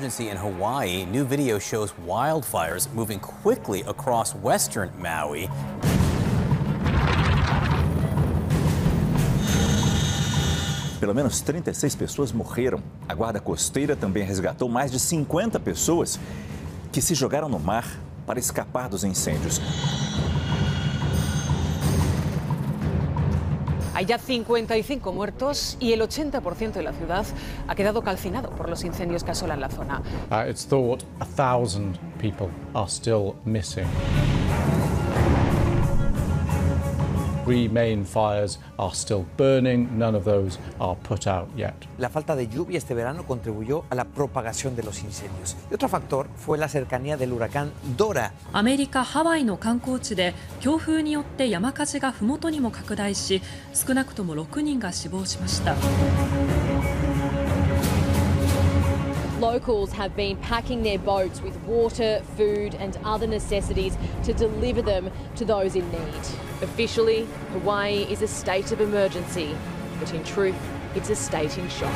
emergency in Hawaii. New video shows wildfires moving quickly across western Maui. Pelo menos 36 pessoas morreram. A Guarda Costeira também resgatou mais de 50 pessoas que se jogaram no mar para escapar dos incêndios. Hay ya 55 muertos y el 80% de la ciudad ha quedado calcinado por los incendios que asolan la zona. It's thought 1,000 people are still missing. 3 main fires are still burning. None of those are put out yet. La falta de lluvia este verano contribuyó a la propagación de los incendios. Y otro factor fue la cercanía del huracán Dora. アメリカ・ハワイの観光地で強風によって山火事が麓にも拡大し、少なくとも6人が死亡しました。 Locals have been packing their boats with water, food and other necessities to deliver them to those in need. Officially, Hawaii is a state of emergency, but in truth, it's a state in shock.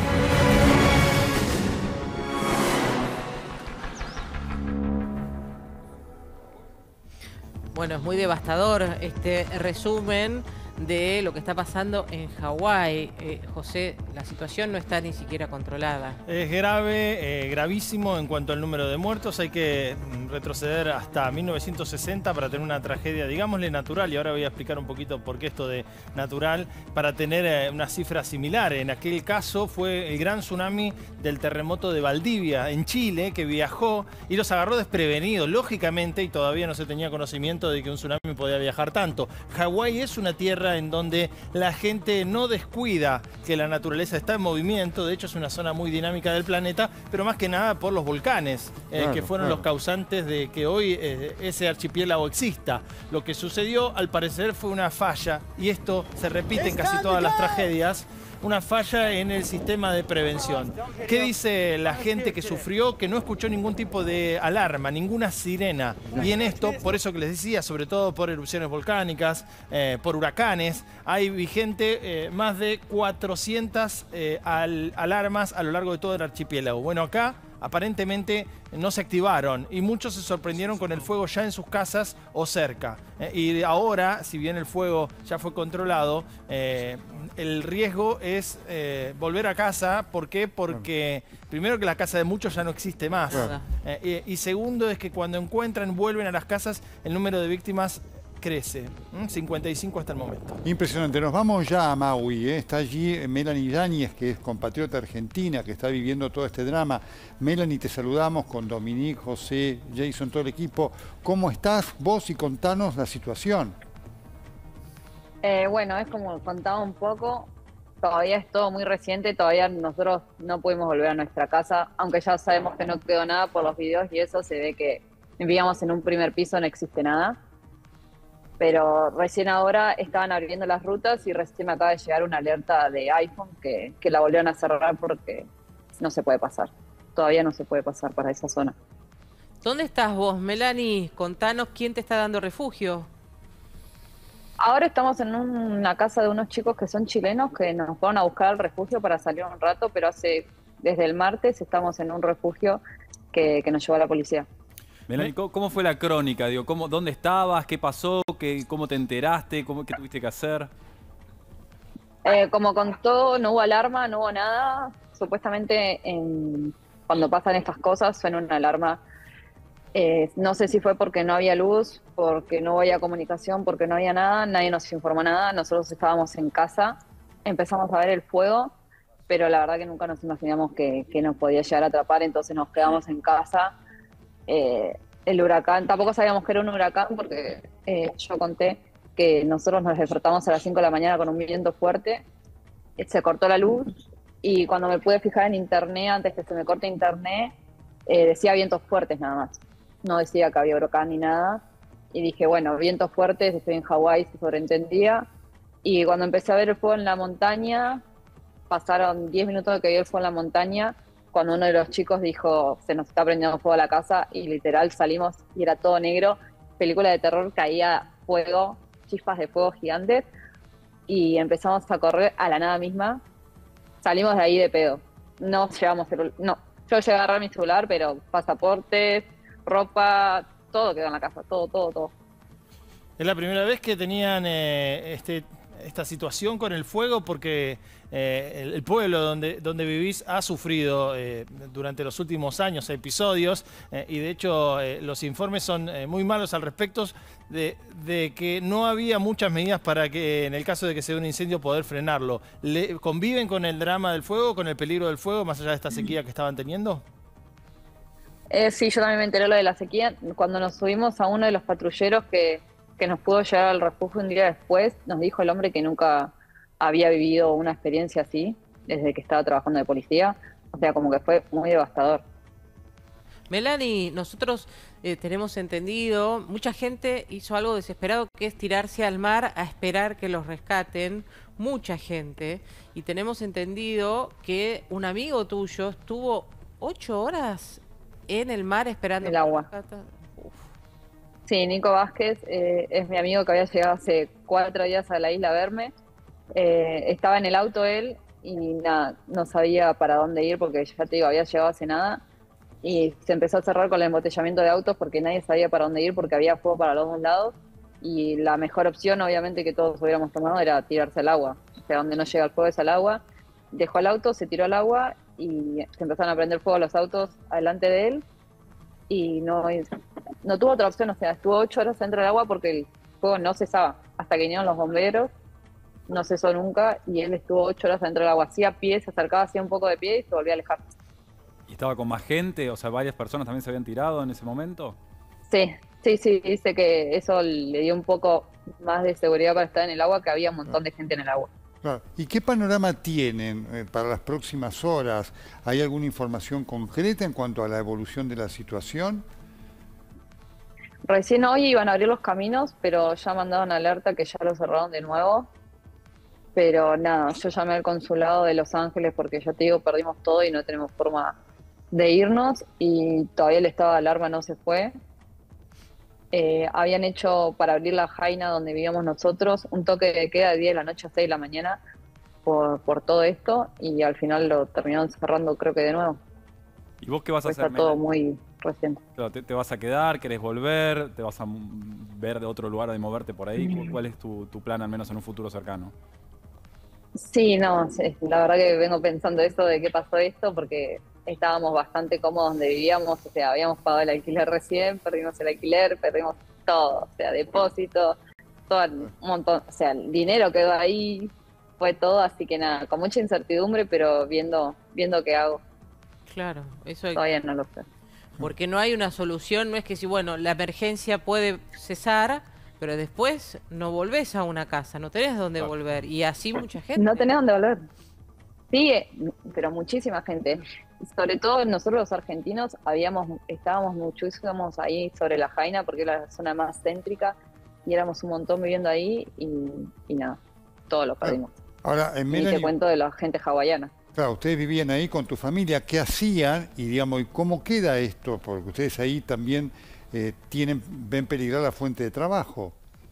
Bueno, es muy devastador este resumen de lo que está pasando en Hawái. José, la situación no está ni siquiera controlada. Es grave, gravísimo en cuanto al número de muertos. Hay que retroceder hasta 1960 para tener una tragedia, digámosle, natural. Y ahora voy a explicar un poquito por qué esto de natural, para tener una cifra similar. En aquel caso fue el gran tsunami del terremoto de Valdivia, en Chile, que viajó y los agarró desprevenidos, lógicamente, y todavía no se tenía conocimiento de que un tsunami podía viajar tanto. Hawái es una tierra en donde la gente no descuida que la naturaleza está en movimiento. De hecho, es una zona muy dinámica del planeta, pero más que nada por los volcanes, que fueron los causantes de que hoy ese archipiélago exista. Lo que sucedió, al parecer, fue una falla, y esto se repite en casi todas las tragedias, una falla en el sistema de prevención. ¿Qué dice la gente que sufrió? Que no escuchó ningún tipo de alarma, ninguna sirena. Y en esto, por eso que les decía, sobre todo por erupciones volcánicas, por huracanes, hay vigente más de 400 alarmas a lo largo de todo el archipiélago. Bueno, acá aparentemente no se activaron y muchos se sorprendieron con el fuego ya en sus casas o cerca. Y ahora, si bien el fuego ya fue controlado, el riesgo es volver a casa. ¿Por qué? Porque primero que la casa de muchos ya no existe más. Y segundo es que cuando vuelven a las casas, el número de víctimas crece, 55 hasta el momento. Impresionante. Nos vamos ya a Maui. Está allí Melanie Yáñez, que es compatriota argentina, que está viviendo todo este drama. Melanie, te saludamos con Dominique, José, Jason, todo el equipo. ¿Cómo estás vos? Y contanos la situación. Bueno, es como contaba un poco, todavía es todo muy reciente, todavía nosotros no pudimos volver a nuestra casa, aunque ya sabemos que no quedó nada por los videos y eso, se ve que vivíamos en un primer piso, no existe nada. Pero recién ahora estaban abriendo las rutas y recién me acaba de llegar una alerta de iPhone que la volvieron a cerrar porque no se puede pasar. Todavía no se puede pasar para esa zona. ¿Dónde estás vos, Melanie? Contanos quién te está dando refugio. Ahora estamos en una casa de unos chicos que son chilenos que nos fueron a buscar el refugio para salir un rato, pero desde el martes estamos en un refugio que nos llevó a la policía. Melanie, ¿cómo fue la crónica? Digo, ¿dónde estabas? ¿Qué pasó? ¿Cómo te enteraste? ¿Qué tuviste que hacer? Como contó, no hubo alarma, no hubo nada. Supuestamente cuando pasan estas cosas suena una alarma. No sé si fue porque no había luz, porque no había comunicación, porque no había nada. Nadie nos informó nada. Nosotros estábamos en casa, empezamos a ver el fuego, pero la verdad que nunca nos imaginamos que nos podía llegar a atrapar, entonces nos quedamos en casa. El huracán, tampoco sabíamos que era un huracán porque yo conté que nosotros nos despertamos a las 5 de la mañana con un viento fuerte, se cortó la luz y cuando me pude fijar en internet, antes que se me corte internet, decía vientos fuertes nada más, no decía que había huracán ni nada, y dije bueno, vientos fuertes, estoy en Hawái, se sobreentendía, y cuando empecé a ver el fuego en la montaña, pasaron 10 minutos de que vi el fuego en la montaña, cuando uno de los chicos dijo, se nos está prendiendo fuego a la casa, y literal salimos y era todo negro, película de terror, caía fuego, chispas de fuego gigantes, y empezamos a correr a la nada misma, salimos de ahí de pedo, no llevamos no, Yo llegué a agarrar mi celular, pero pasaportes, ropa, todo quedó en la casa, todo. Es la primera vez que tenían esta situación con el fuego, porque el pueblo donde vivís ha sufrido durante los últimos años episodios y de hecho los informes son muy malos al respecto de que no había muchas medidas para que en el caso de que se dé un incendio poder frenarlo. ¿Conviven con el drama del fuego, con el peligro del fuego, más allá de esta sequía que estaban teniendo? Sí, yo también me enteré lo de la sequía. Cuando nos subimos a uno de los patrulleros que nos pudo llegar al refugio un día después, nos dijo el hombre que nunca había vivido una experiencia así desde que estaba trabajando de policía. O sea, como que fue muy devastador. Melanie, nosotros tenemos entendido, mucha gente hizo algo desesperado, que es tirarse al mar a esperar que los rescaten, mucha gente, y tenemos entendido que un amigo tuyo estuvo 8 horas en el mar esperando el agua. Sí, Nico Vázquez es mi amigo que había llegado hace 4 días a la isla a verme. Estaba en el auto él y nada, no sabía para dónde ir porque ya te digo, había llegado hace nada. Y se empezó a cerrar con el embotellamiento de autos porque nadie sabía para dónde ir porque había fuego para los dos lados. Y la mejor opción, obviamente, que todos hubiéramos tomado era tirarse al agua. O sea, donde no llega el fuego es al agua. Dejó el auto, se tiró al agua y se empezaron a prender fuego los autos adelante de él. Y no tuvo otra opción, o sea, estuvo 8 horas dentro del agua porque el fuego no cesaba. Hasta que vinieron los bomberos, no cesó nunca y él estuvo 8 horas dentro del agua. Así a pie, se acercaba así un poco de pie y se volvía a alejar. ¿Y estaba con más gente? O sea, varias personas también se habían tirado en ese momento. Sí, dice que eso le dio un poco más de seguridad para estar en el agua, que había un montón de gente en el agua. Claro. ¿Y qué panorama tienen para las próximas horas? ¿Hay alguna información concreta en cuanto a la evolución de la situación? Recién hoy iban a abrir los caminos, pero ya mandaron alerta que ya lo cerraron de nuevo. Pero nada, yo llamé al consulado de Los Ángeles porque ya te digo, perdimos todo y no tenemos forma de irnos y todavía el estado de alarma no se fue. Habían hecho para abrir la jaina donde vivíamos nosotros un toque de queda de 10 de la noche a 6 de la mañana por todo esto y al final lo terminaron cerrando creo que de nuevo. ¿Y vos qué vas a hacer, Está todo muy reciente. Claro, ¿te vas a quedar? ¿Querés volver? ¿Te vas a ver de otro lugar de moverte por ahí? ¿Cuál es tu plan, al menos en un futuro cercano? Sí, no, la verdad que vengo pensando eso de qué pasó esto porque estábamos bastante cómodos donde vivíamos, o sea, habíamos pagado el alquiler recién, perdimos el alquiler, perdimos todo, o sea, depósito, todo un montón, o sea, el dinero quedó ahí, fue todo, así que nada, con mucha incertidumbre, pero viendo qué hago. Claro, eso todavía no lo sé. Porque no hay una solución, no es que si, bueno, la emergencia puede cesar, pero después no volvés a una casa, no tenés dónde volver, y así mucha gente. No tenés dónde volver. Sí, pero muchísima gente. Sobre todo nosotros los argentinos estábamos muchísimos ahí sobre la Jaina porque era la zona más céntrica y éramos un montón viviendo ahí y nada, todo lo perdimos. Ahora, y te cuento de la gente hawaiana. Claro, ustedes vivían ahí con tu familia, ¿qué hacían? Y digamos, ¿y cómo queda esto? Porque ustedes ahí también ven peligrar la fuente de trabajo.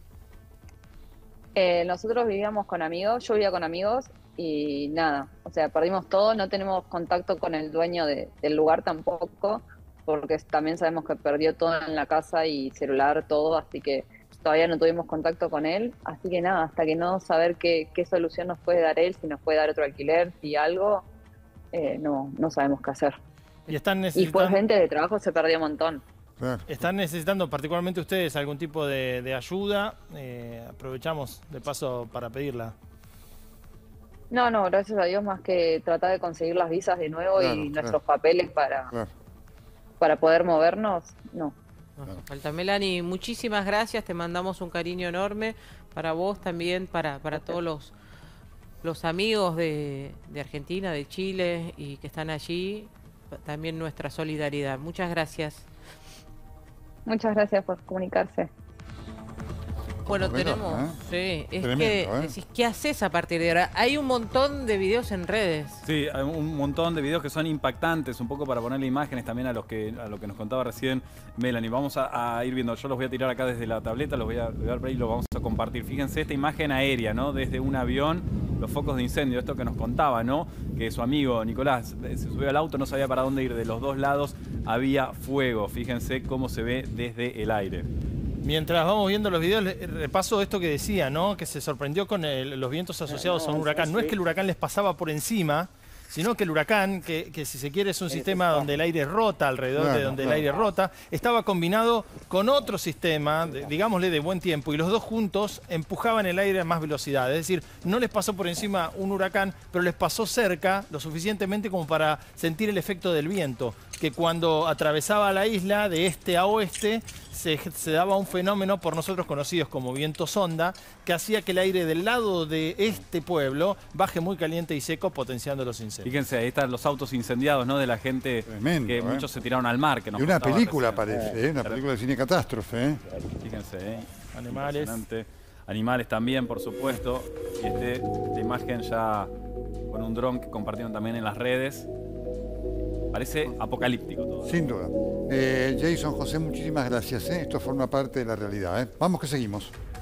Nosotros vivíamos con amigos, yo vivía con amigos y nada, o sea, perdimos todo, no tenemos contacto con el dueño del lugar tampoco, porque también sabemos que perdió todo en la casa y celular, todo, así que todavía no tuvimos contacto con él, así que nada, hasta que no saber qué solución nos puede dar él, si nos puede dar otro alquiler, si algo, no sabemos qué hacer. Y fue gente de trabajo, se perdió un montón. ¿Están necesitando particularmente ustedes algún tipo de ayuda? Aprovechamos de paso para pedirla. No, gracias a Dios, más que tratar de conseguir las visas de nuevo y nuestros papeles para poder movernos, no. Falta. Melanie, muchísimas gracias, te mandamos un cariño enorme para vos también, para todos los amigos de Argentina, de Chile y que están allí, también nuestra solidaridad. Muchas gracias. Muchas gracias por comunicarse. Bueno, tenemos, sí, es tremendo, que decís, ¿qué haces a partir de ahora? Hay un montón de videos en redes. Sí, hay un montón de videos que son impactantes, un poco para ponerle imágenes también a lo que nos contaba recién Melanie. Vamos a ir viendo, yo los voy a tirar acá desde la tableta, los voy a ver por ahí y los vamos a compartir. Fíjense esta imagen aérea, ¿no? Desde un avión, los focos de incendio, esto que nos contaba, ¿no? Que su amigo Nicolás se subió al auto, no sabía para dónde ir, de los dos lados había fuego. Fíjense cómo se ve desde el aire. Mientras vamos viendo los videos, repaso esto que decía, ¿no? Que se sorprendió con los vientos asociados a un huracán. No es que el huracán les pasaba por encima, sino que el huracán, que si se quiere es un sistema donde el aire rota, alrededor de donde el aire rota, estaba combinado con otro sistema, digámosle de buen tiempo, y los dos juntos empujaban el aire a más velocidad. Es decir, no les pasó por encima un huracán, pero les pasó cerca lo suficientemente como para sentir el efecto del viento, que cuando atravesaba la isla de este a oeste, se daba un fenómeno por nosotros conocidos como viento sonda, que hacía que el aire del lado de este pueblo baje muy caliente y seco, potenciando los incendios. Fíjense, ahí están los autos incendiados, ¿no? De la gente. Tremendo, que muchos se tiraron al mar. Que nos y una contaba película recién. parece, una película de cine catástrofe. Fíjense, Animales. Impresionante. Animales también, por supuesto. Y esta imagen ya con un dron que compartieron también en las redes. Parece apocalíptico todo. Sin duda. Jason, José, muchísimas gracias. Esto forma parte de la realidad. Vamos que seguimos.